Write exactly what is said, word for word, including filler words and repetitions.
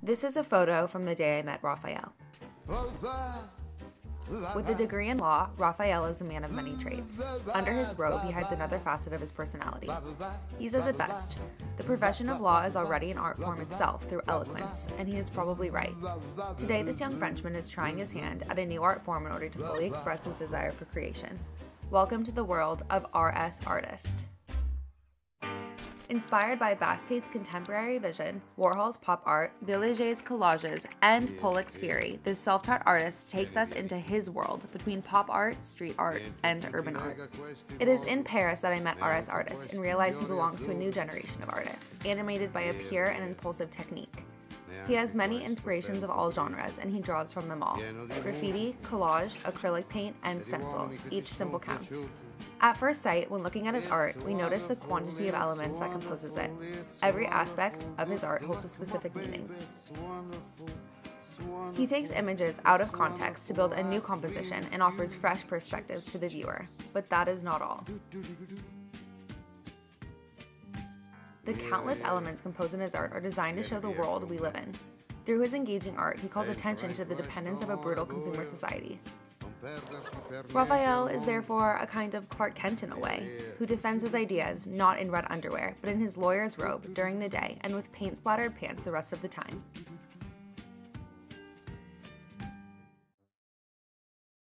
This is a photo from the day I met Raphael. With a degree in law, Raphael is a man of many traits. Under his robe, he hides another facet of his personality. He says it best: the profession of law is already an art form itself through eloquence, and he is probably right. Today, this young Frenchman is trying his hand at a new art form in order to fully express his desire for creation. Welcome to the world of R S Artist. Inspired by Basquiat's contemporary vision, Warhol's pop art, Villaget's collages, and Pollock's fury, this self-taught artist takes us into his world between pop art, street art, and urban art. It is in Paris that I met R S Artist and realized he belongs to a new generation of artists, animated by a pure and impulsive technique. He has many inspirations of all genres, and he draws from them all: graffiti, collage, acrylic paint, and stencil. Each symbol counts. At first sight, when looking at his art, we notice the quantity of elements that composes it. Every aspect of his art holds a specific meaning. He takes images out of context to build a new composition and offers fresh perspectives to the viewer. But that is not all. The countless elements composed in his art are designed to show the world we live in. Through his engaging art, he calls attention to the dependence of a brutal consumer society. Raphael is therefore a kind of Clark Kent in a way, who defends his ideas not in red underwear, but in his lawyer's robe during the day and with paint-splattered pants the rest of the time.